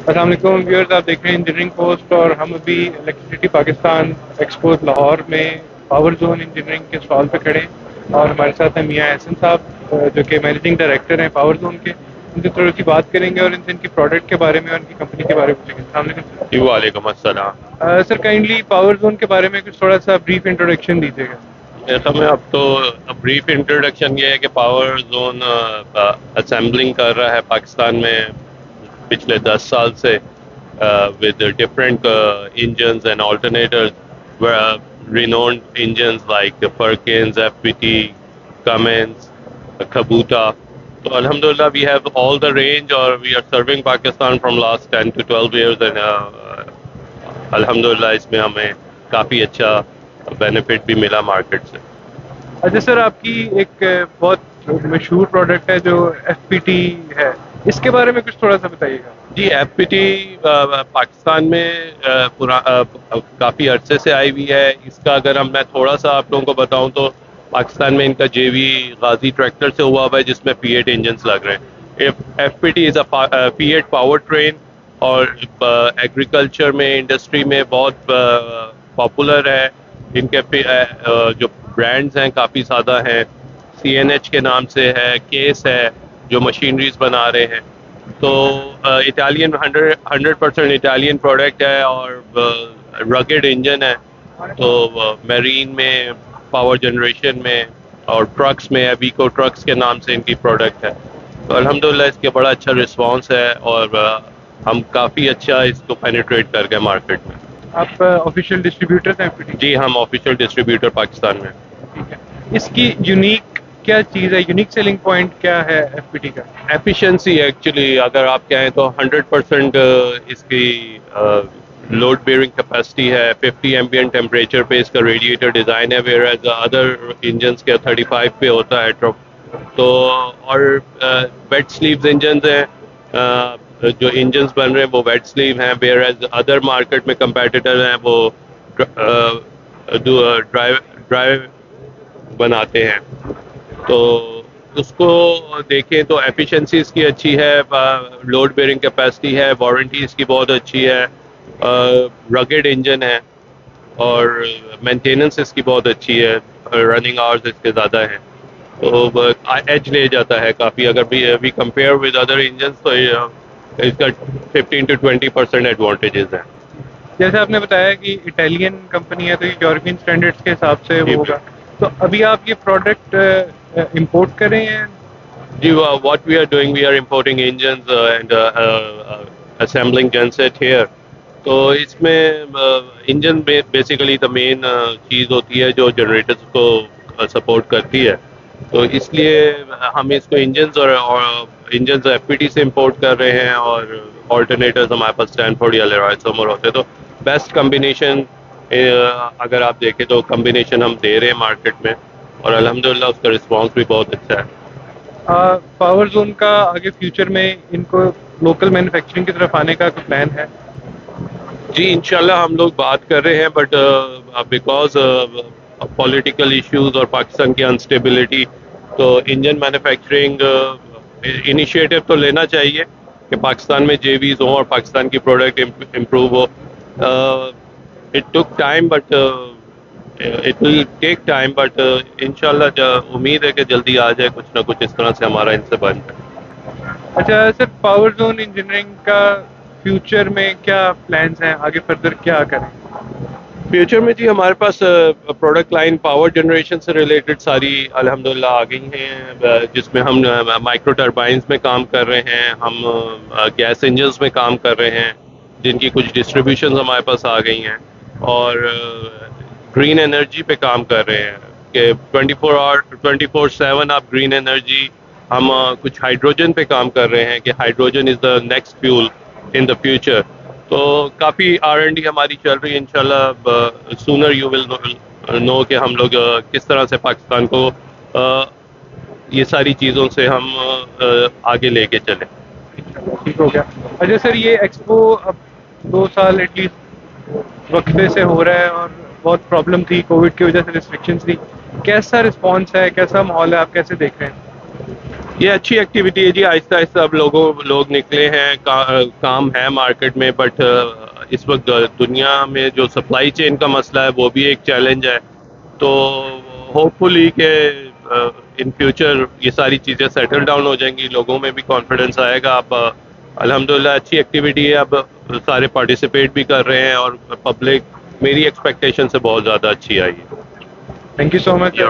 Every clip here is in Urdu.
السلام علیکم ویورز، آپ دیکھ رہے ہیں انجینئرنگ پوسٹ اور ہم ابھی الیکٹریسٹی پاکستان ایکسپو لاہور میں پاور زون انجینئرنگ کے اسٹال پہ کھڑے ہیں اور ہمارے ساتھ ہیں میاں احسن صاحب جو کہ مینیجنگ ڈائریکٹر ہیں پاور زون کے. ان سے تھوڑی سی بات کریں گے اور ان سے ان کی پروڈکٹ کے بارے میں اور ان کی کمپنی کے بارے میں پوچھیں گے. السلام علیکم جی وعلیکم السلام. سر. کائنڈلی پاور زون کے بارے میں کچھ تھوڑا سا بریف انٹروڈکشن دیجیے گا. ایسا میں اب تو بریف انٹروڈکشن یہ ہے کہ پاور زون اسمبلنگ کر رہا ہے پاکستان میں پچھلے 10 سال سے with different engines and alternators, renowned engines like Perkins, FPT, Cummins, Kabuta. So Alhamdulillah, we have all the range, or we are serving Pakistan from last 10 to 12 years, and Alhamdulillah اس میں ہمیں کافی اچھا بینیفٹ بھی ملا مارکیٹ سے. اچھا سر، آپ کی ایک بہت مشہور پروڈکٹ ہے جو ایف پی ٹی ہے، اس کے بارے میں کچھ تھوڑا سا بتائیے گا. جی ایف پی ٹی پاکستان میں کافی عرصے سے آئی ہوئی ہے. اس کا اگر میں تھوڑا سا آپ لوگوں کو بتاؤں تو پاکستان میں ان کا جے وی غازی ٹریکٹر سے ہوا ہوا ہے جس میں پی ایٹ انجنس لگ رہے ہیں. F P T is A P eight power train اور ایگریکلچر میں انڈسٹری میں بہت پاپولر ہے. ان کے جو برانڈز ہیں کافی زیادہ ہیں. سی این ایچ کے نام سے ہے، کیس ہے جو مشینریز بنا رہے ہیں. تو اٹالین 100% اٹالین پروڈکٹ ہے اور رگڈ انجن ہے. تو میرین میں، پاور جنریشن میں اور ٹرکس میں ابیکو ٹرکس کے نام سے ان کی پروڈکٹ ہے. تو الحمدللہ اس کے بڑا اچھا رسپانس ہے اور ہم کافی اچھا اس کو پینیٹریٹ کر گئے مارکیٹ میں. آپ آفیشیل ڈسٹریبیوٹر ہیں ایف پی ٹی؟ جی ہم آفیشیل ڈسٹریبیوٹر پاکستان میں. ٹھیک ہے. اس کی یونیک کیا چیز ہے، یونیک سیلنگ پوائنٹ کیا ہے ایف پی ٹی کا؟ ایفیشنسی ایکچولی اگر آپ کہیں تو 100% اس کی لوڈ بیئرنگ کیپیسٹی ہے. 50 ایمبینٹ ٹیمپریچر پہ اس کا ریڈیٹر ڈیزائن ہے، ویئر ایز ادر انجنس کے 35 پہ ہوتا ہے. تو اور ویٹ سلیوز انجنز ہیں. جو انجنس بن رہے ہیں وہ ویٹ سلیو ہیں، ویئر ایز ادر مارکیٹ میں کمپیٹیٹر ہیں وہ ڈرائیو بناتے ہیں. تو اس کو دیکھیں تو ایفیشنسی اس کی اچھی ہے، لوڈ بیئرنگ کیپیسٹی ہے، وارنٹی اس کی بہت اچھی ہے، رگڈ انجن ہے اور مینٹیننس اس کی بہت اچھی ہے. رننگ آورز اس کے زیادہ ہیں تو ایج لے جاتا ہے کافی. اگر we compare with other engines تو اس کا 15 to 20% ایڈوانٹیجز ہیں. جیسے آپ نے بتایا کہ اٹالین کمپنی ہے تو یہ یورپین اسٹینڈرڈس کے حساب سے وہ جی ہوگا. تو ابھی آپ یہ پروڈکٹ امپورٹ کر رہے ہیں؟ جی what we are doing, we are importing engines and assembling genset here. تو اس میں انجن بیسیکلی دا مین چیز ہوتی ہے جو جنریٹرز کو سپورٹ کرتی ہے. تو اس لیے ہم اس کو انجنز اور انجنز ایف پی ٹی سے امپورٹ کر رہے ہیں اور آلٹرنیٹرز ہمارے پاس اسٹینفورڈ یا لیرائے سومر ہوتے ہیں. تو بیسٹ کمبینیشن اگر آپ دیکھیں تو کمبینیشن ہم دے رہے ہیں مارکیٹ میں اور الحمدللہ اس کا رسپانس بھی بہت اچھا ہے. پاور زون کا آگے فیوچر میں ان کو لوکل مینوفیکچرنگ کی طرف آنے کا کوئی پلان ہے؟ جی انشاءاللہ ہم لوگ بات کر رہے ہیں بٹ بیکاز پولیٹیکل ایشوز اور پاکستان کی انسٹیبلٹی تو انجن مینوفیکچرنگ انیشیٹو تو لینا چاہیے کہ پاکستان میں جے ویز ہوں اور پاکستان کی پروڈکٹ امپروو ہو. It took time but it will take time but انشاءاللہ امید ہے کہ جلدی آ جائے کچھ نہ کچھ اس طرح سے ہمارا ان سے بن جائے. اچھا سر، پاور زون انجینئرنگ کا فیوچر میں کیا پلانس ہیں، آگے فردر کیا کریں؟ فیوچر میں جی ہمارے پاس پروڈکٹ لائن پاور جنریشن سے ریلیٹڈ ساری الحمدللہ آ گئی ہیں جس میں ہم مائکرو ٹربائنس میں کام کر رہے ہیں، ہم گیس انجنس میں کام کر رہے ہیں جن کی کچھ ڈسٹریبیوشنز ہمارے پاس آ گئی ہیں اور گرین انرجی پہ کام کر رہے ہیں کہ 24/7 آپ گرین انرجی. ہم کچھ ہائیڈروجن پہ کام کر رہے ہیں کہ hydrogen is the next fuel in the future. تو کافی R&D ہماری چل رہی ہے. انشاءاللہ سونر یو ول نو کہ ہم لوگ کس طرح سے پاکستان کو یہ ساری چیزوں سے ہم آگے لے کے چلیں. ٹھیک ہو گیا. اچھا سر، یہ ایکسپو اب 2 سال ایٹ لیسٹ وقفے سے ہو رہا ہے اور بہت پرابلم تھی، کووڈ کی وجہ سے ریسٹرکشنس تھی. کیسا رسپانس ہے، کیسا ماحول ہے، آپ کیسے دیکھ رہے ہیں؟ یہ اچھی ایکٹیویٹی ہے جی. آہستہ آہستہ اب لوگ نکلے ہیں, کام ہے مارکیٹ میں, بٹ اس وقت دنیا میں جو سپلائی چین کا مسئلہ ہے وہ بھی ایک چیلنج ہے. تو ہوپ فلی کہ ان فیوچر یہ ساری چیزیں سیٹل ڈاؤن ہو جائیں گی, لوگوں میں بھی کانفیڈنس آئے گا. اب الحمدللہ اچھی ایکٹیویٹی ہے, اب سارے پارٹیسپیٹ بھی کر رہے ہیں اور پبلک میری ایکسپیکٹیشن سے بہت زیادہ اچھی آئی ہے. Thank you so much.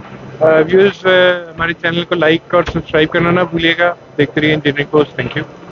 Viewers ہمارے چینل کو لائک اور سبسکرائب کرنا نہ بھولیے گا. دیکھتے رہیے انجینئرنگ پوسٹ. Thank you.